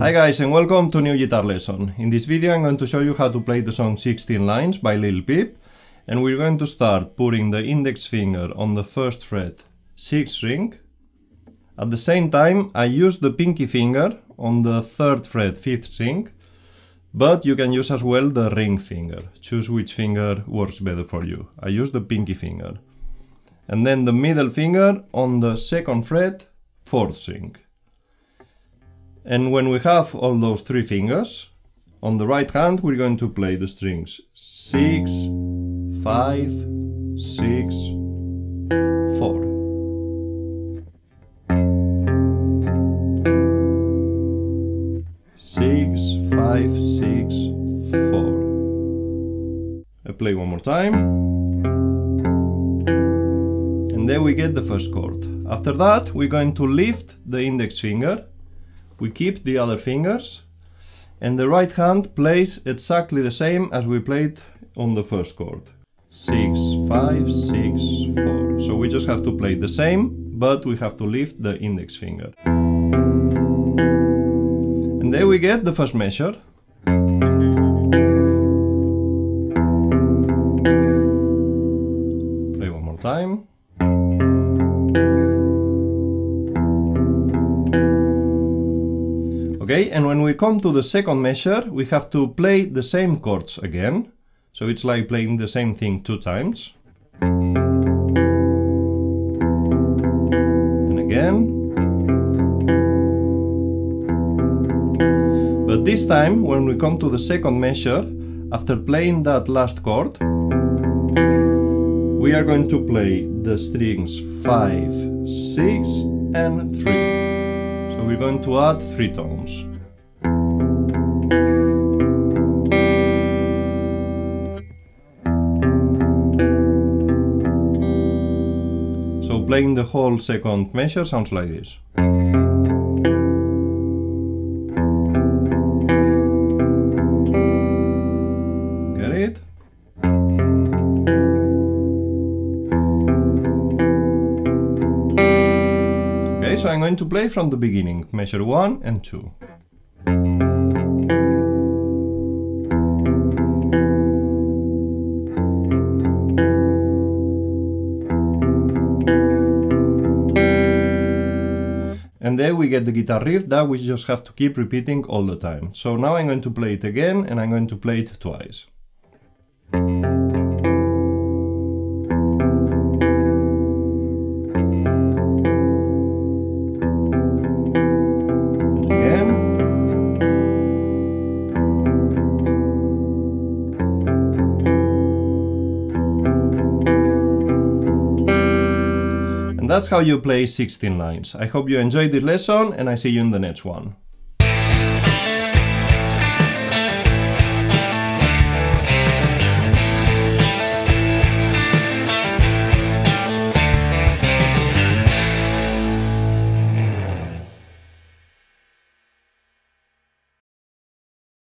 Hi guys and welcome to New Guitar Lesson. In this video I'm going to show you how to play the song 16 Lines by Lil Peep, and we're going to start putting the index finger on the first fret 6th string. At the same time I use the pinky finger on the 3rd fret 5th string, but you can use as well the ring finger. Choose which finger works better for you. I use the pinky finger. And then the middle finger on the 2nd fret 4th string. And when we have all those 3 fingers, on the right hand we're going to play the strings 6, 5, 6, 4. I play one more time. And there we get the first chord. After that we're going to lift the index finger. We keep the other fingers, and the right hand plays exactly the same as we played on the first chord. 6, 5, 6, 4. So we just have to play the same, but we have to lift the index finger. And there we get the first measure. Play one more time. Okay, and when we come to the second measure, we have to play the same chords again. So it's like playing the same thing 2 times. And again. But this time, when we come to the second measure, after playing that last chord, we are going to play the strings 5, 6 and 3. So we're going to add 3 tones. So playing the whole second measure sounds like this. Get it? So I'm going to play from the beginning, measure 1 and 2. And there we get the guitar riff that we just have to keep repeating all the time. So now I'm going to play it again, and I'm going to play it twice. And that's how you play 16 lines. I hope you enjoyed this lesson, and I see you in the next one.